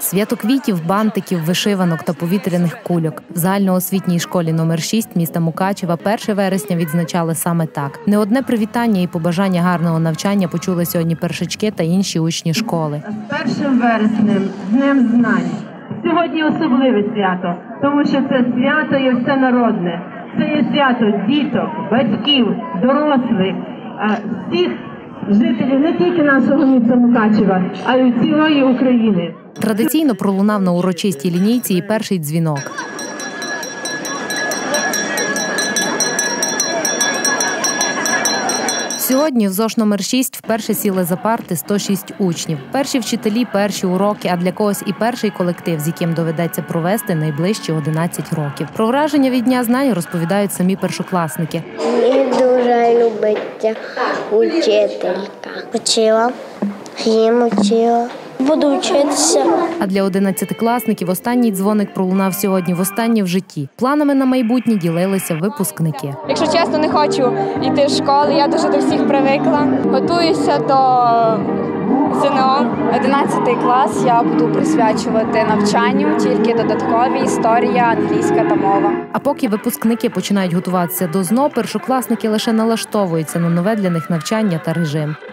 Свято квітів, бантиків, вишиванок та повітряних кульок. В загальноосвітній школі номер 6 міста Мукачева 1 вересня відзначали саме так. Не одне привітання і побажання гарного навчання почули сьогодні першачки та інші учні школи. З 1 вереснем, Днем знань. Сьогодні особливе свято, тому що це свято є всенародне. Це є свято діток, батьків, дорослих, всіх жителів не тільки нашого міста Мукачева, а й цілої України. Традиційно пролунав на урочистій лінійці і перший дзвінок. Сьогодні в ЗОШ номер 6 вперше сіли за парти 106 учнів. Перші вчителі, перші уроки, а для когось і перший колектив, з яким доведеться провести найближчі 11 років. Про враження від Дня знань розповідають самі першокласники. Мені дуже любиться учителька. Вчила, їм вчила. Буду вчитися. А для 11-класників останній дзвоник пролунав сьогодні востаннє в житті. Планами на майбутнє ділилися випускники. Якщо чесно, не хочу йти в школу, я дуже до всіх привикла. Готуюся до ЗНО. 11 клас я буду присвячувати навчанню, тільки додаткові історія, англійська та мова. А поки випускники починають готуватися до ЗНО, першокласники лише налаштовуються на нове для них навчання та режим.